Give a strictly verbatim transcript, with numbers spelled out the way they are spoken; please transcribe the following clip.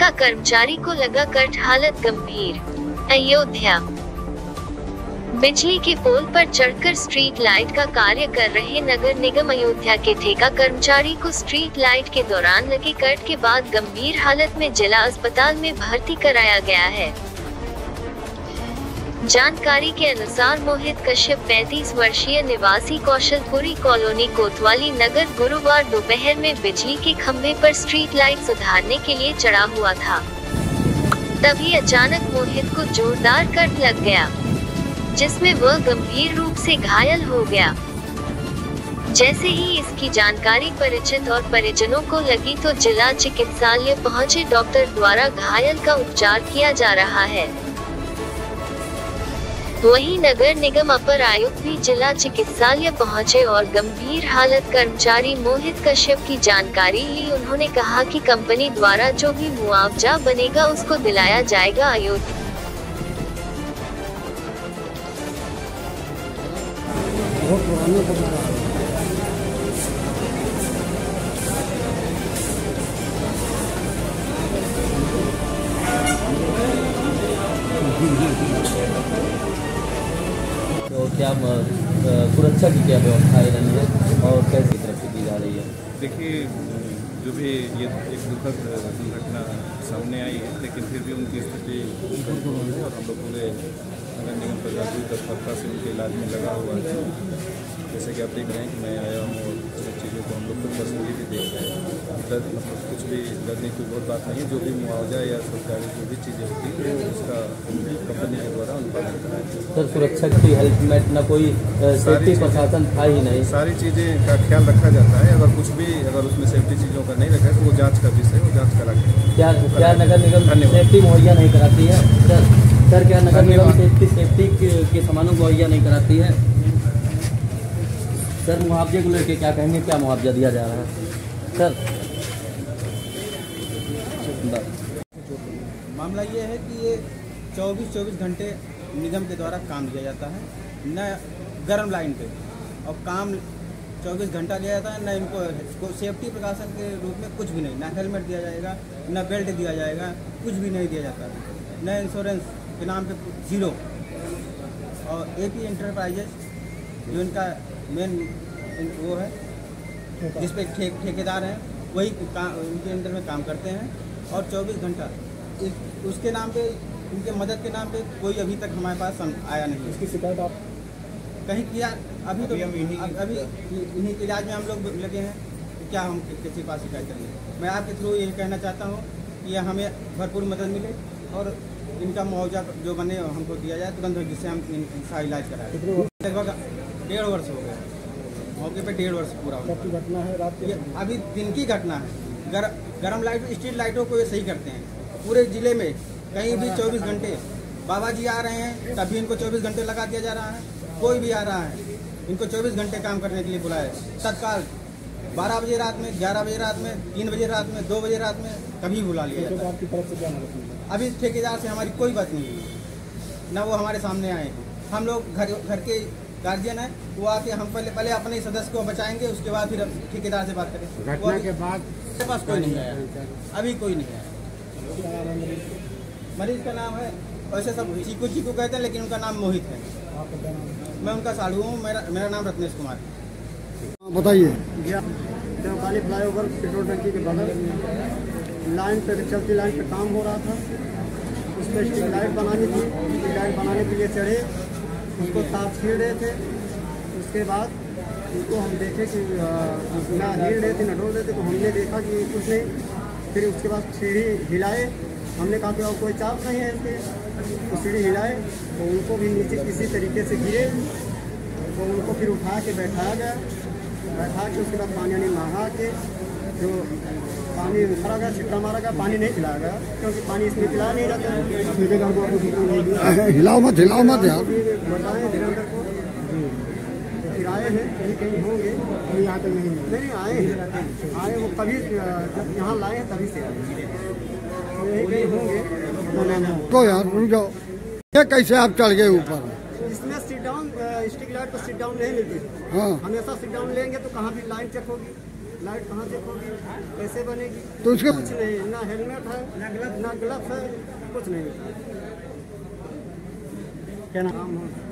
कर्मचारी को लगा कट, हालत गंभीर। अयोध्या। बिजली के पोल पर चढ़कर स्ट्रीट लाइट का कार्य कर रहे नगर निगम अयोध्या के ठेका कर्मचारी को स्ट्रीट लाइट के दौरान लगे कट के बाद गंभीर हालत में जिला अस्पताल में भर्ती कराया गया है। जानकारी के अनुसार मोहित कश्यप पैंतीस वर्षीय निवासी कौशलपुरी कॉलोनी कोतवाली नगर गुरुवार दोपहर में बिजली के खंभे पर स्ट्रीट लाइट सुधारने के लिए चढ़ा हुआ था। तभी अचानक मोहित को जोरदार कट लग गया, जिसमें वह गंभीर रूप से घायल हो गया। जैसे ही इसकी जानकारी परिचित और परिजनों को लगी तो जिला चिकित्सालय पहुंचे डॉक्टर द्वारा घायल का उपचार किया जा रहा है। वहीं नगर निगम अपर आयुक्त भी जिला चिकित्सालय पहुंचे और गंभीर हालत कर्मचारी मोहित कश्यप की जानकारी ली। उन्होंने कहा कि कंपनी द्वारा जो भी मुआवजा बनेगा उसको दिलाया जाएगा। अयोध्या तो क्या सुरक्षा की क्या व्यवस्था है और कैसी तरफ से की जा रही है? देखिए, जो भी ये एक दुखद दुर्घटना सामने आई है, लेकिन फिर भी उनकी स्थिति कंट्रोल है और हम लोग पूरे नगर निगम प्रशासन तत्परता से उनके इलाज में लगा हुआ है। जैसे कि आप देख रहे हैं कि मैं आया हूँ और सब चीज़ों को हम लोग खुद पर्सनली भी देख रहे हैं। दर्द मतलब कुछ भी डरने की बहुत बात नहीं है। जो भी मुआवजा या सरकारी जो भी चीज़ें होती है उसका कंपनी के द्वारा अनुपालन कराया। सर, सुरक्षा की हेल्मेट न कोई सेफ्टी प्रशासन था ही नहीं। सारी चीज़ें का ख्याल रखा जाता है। अगर कुछ भी अगर उसमें सेफ्टी चीज़ों का नहीं रखा है तो वो जाँच का विषय है, वो जाँच करा के क्या क्या नगर निगम सेफ्टी मुहैया नहीं कराती है? सर सर क्या नगर निगम सेफ्टी सेफ्टी के सामानों को मुहैया नहीं कराती है? सर, मुआवजे को लेकर क्या कहेंगे? क्या मुआवजा दिया जा रहा है सर? मामला ये है कि ये चौबीस चौबीस घंटे निगम के द्वारा काम लिया जाता है, न गर्म लाइन पे, और काम चौबीस घंटा लिया जाता है। न इनको सेफ्टी प्रकाशन के रूप में कुछ भी नहीं, ना हेलमेट दिया जाएगा, न बेल्ट दिया जाएगा, कुछ भी नहीं दिया जाता है। न इंश्योरेंस के नाम पे जीरो। और एपी इंटरप्राइजेज जो इनका मेन वो है, जिस पे ठे, ठेकेदार हैं, वही उनके अंदर में काम करते हैं। और चौबीस घंटा उसके नाम पे, उनके मदद के नाम पे कोई अभी तक हमारे पास आया नहीं। इसकी शिकायत आप कहीं किया? अभी तो हम इन्हीं अभी इन्हीं के इलाज में हम लोग लगे हैं, तो क्या हम किसी के पास शिकायत करेंगे? मैं आपके थ्रू यही कहना चाहता हूँ कि हमें भरपूर मदद मिले और इनका मुआवजा जो बने हमको दिया जाए तुरंत, जिससे हम इनका इलाज कराएं। लगभग डेढ़ वर्ष हो गया मौके पे, डेढ़ वर्ष पूरा हो गया। घटना है रात की, अभी दिन की घटना है। गर, गरम लाइट, स्ट्रीट लाइटों को ये सही करते हैं पूरे जिले में। कहीं भी चौबीस घंटे बाबा जी आ रहे हैं तभी इनको चौबीस घंटे लगा दिया जा रहा है। कोई भी आ रहा है इनको चौबीस घंटे काम करने के लिए बुलाया है। तत्काल बारह बजे रात में, ग्यारह बजे रात में, तीन बजे रात में, दो बजे रात में कभी बुला लिया जाता है। आपकी तरफ से क्या मदद मिली? अभी ठेकेदार से हमारी कोई बात नहीं है, न वो हमारे सामने आए हैं। हम लोग घर घर के गार्जियन है, वो आके हम पहले पहले अपने सदस्य को बचाएंगे, उसके बाद फिर ठेकेदार से बात करें। घटना के बाद मेरे पास कोई नहीं आया, अभी कोई नहीं आया। मरीज का नाम है, वैसे सब चीकू चीकू कहते हैं, लेकिन उनका नाम मोहित है। मैं उनका साड़ू हूँ। मेरा मेरा नाम रत्नेश कुमार है। बताइए। देवकाली फ्लाई ओवर पेट्रोल टंकी के बगल लाइन पे, चलती लाइन पे काम हो रहा था। उस पर स्ट्रीट लाइट बनानी थी। स्ट्रीट लाइट बनाने के लिए चढ़े, उसको तार छीड़ रहे थे। उसके बाद उनको हम देखे कि ना हिल रहे थे ना डोल रहे थे, तो हमने देखा कि कुछ नहीं। फिर उसके बाद सीढ़ी हिलाए, हमने कहा कि और कोई चाप नहीं है इसके, तो सीढ़ी हिलाए तो उनको भी नीचे किसी तरीके से गिरे, तो उनको फिर उठा के बैठाया गया। बैठा के उसके बाद पानी वानी नहा के, जो पानी भरा गया, छिट्टा मारा गया, पानी नहीं पिलाया गया, क्योंकि पानी इसमें पिलाया नहीं जाता है। हिलाओ मत, हिलाओ मत यार। बताएं धीरेन्द्र को, तो फिर आए हैं, कहीं कहीं होंगे, कहीं यहाँ तक नहीं नहीं आए हैं। आए वो कभी जब यहाँ लाए हैं तभी से आए, तो यही कहीं होंगे। तो यार रुक जाओ, ये कैसे आप चढ़ गए ऊपर? इसमें सीट डाउन, स्ट्रीट लाइट पर सीट डाउन नहीं मिलती। हाँ, हमेशा सीट डाउन लेंगे तो कहाँ भी लाइन चेक होगी। लाइट कहाँ से खोगी, कैसे बनेगी, तो उसके कुछ नहीं, ना हेलमेट है, ना ग्लव्स है, कुछ नहीं था। क्या नाम है?